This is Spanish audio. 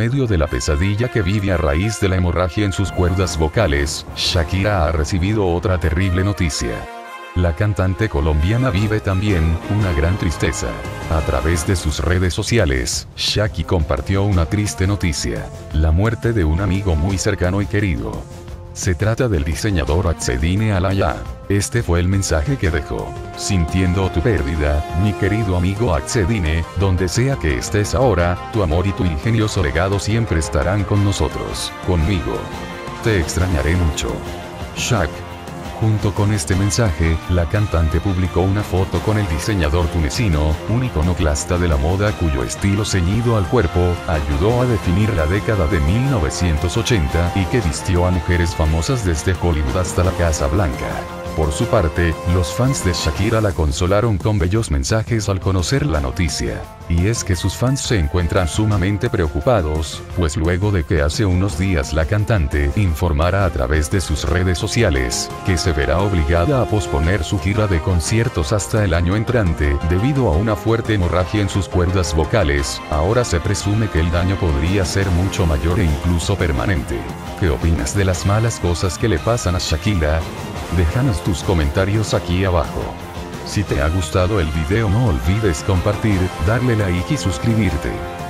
medio de la pesadilla que vive a raíz de la hemorragia en sus cuerdas vocales, Shakira ha recibido otra terrible noticia. La cantante colombiana vive también una gran tristeza. A través de sus redes sociales, Shakira compartió una triste noticia: la muerte de un amigo muy cercano y querido. Se trata del diseñador Azzedine Alaia. Este fue el mensaje que dejó: sintiendo tu pérdida, mi querido amigo Azzedine, donde sea que estés ahora, tu amor y tu ingenioso legado siempre estarán con nosotros, conmigo. Te extrañaré mucho. Shak. Junto con este mensaje, la cantante publicó una foto con el diseñador tunecino, un iconoclasta de la moda cuyo estilo ceñido al cuerpo, ayudó a definir la década de 1980 y que vistió a mujeres famosas desde Hollywood hasta la Casa Blanca. Por su parte, los fans de Shakira la consolaron con bellos mensajes al conocer la noticia. Y es que sus fans se encuentran sumamente preocupados, pues luego de que hace unos días la cantante informara a través de sus redes sociales que se verá obligada a posponer su gira de conciertos hasta el año entrante debido a una fuerte hemorragia en sus cuerdas vocales, ahora se presume que el daño podría ser mucho mayor e incluso permanente. ¿Qué opinas de las malas cosas que le pasan a Shakira? Déjanos tus comentarios aquí abajo. Si te ha gustado el video no olvides compartir, darle like y suscribirte.